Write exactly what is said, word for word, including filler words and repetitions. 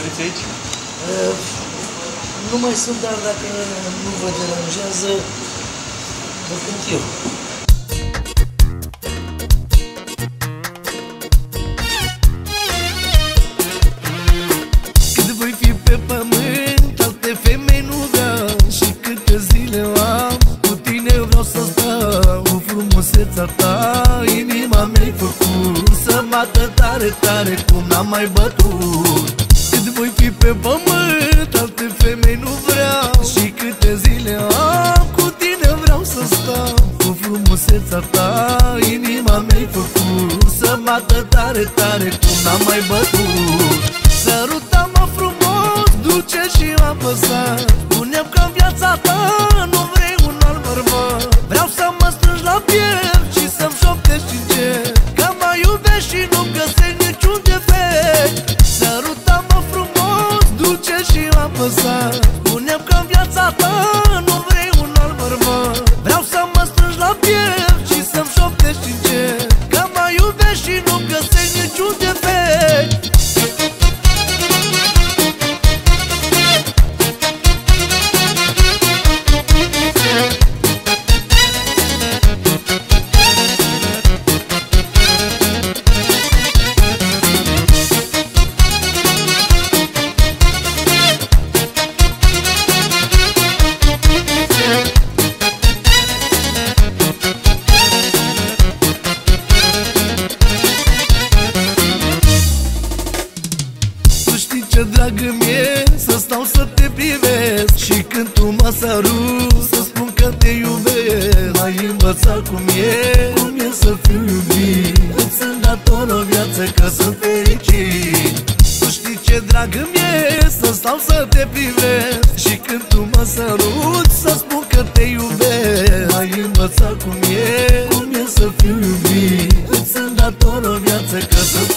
aveți aici? Uh, nu mai sunt, dar dacă nu vă deranjează, vă cânt eu. Cât voi fi pe pământ, alte femei nu vreau. Și câte zile am, cu tine vreau să stau. Cu frumusețea ta, inima mi-ai făcut să bată tare, tare, cum n-am mai bătut. Cât voi fi pe pământ, alte femei nu vreau. Și câte zile am, cu tine vreau să stau. Cu frumusețea ta, inima mi-ai făcut să bată tare, tare, cum n-am mai bătut. Săruta-mă frumos, dulce și apăsat. Spune-mi că în viața ta nu vrei un alt bărbat. Vreau să mă strângi la piept și să-mi șoptești în cer că mă iubești și nu găsești niciun defect. Săruta-mă frumos, dulce și apăsat. Spune-mi că în viața ta nu vrei un alt bărbat. Vreau să mă strângi la piept și să-mi șoptești în cer că mă iubești și nu găsești niciun defect. Ce dragă mie să stau să te privesc și când tu mă sărut să spun că te iubesc. M-ai învățat cum e, cum e să fiu iubit. Îți sunt dator o viață că sunt fericit. Tu știi ce dragă mie să stau să te privesc și când tu mă sărut să spun că te iubesc. M-ai învățat cum e, cum e să fiu iubit. Îți sunt dator o viață că sunt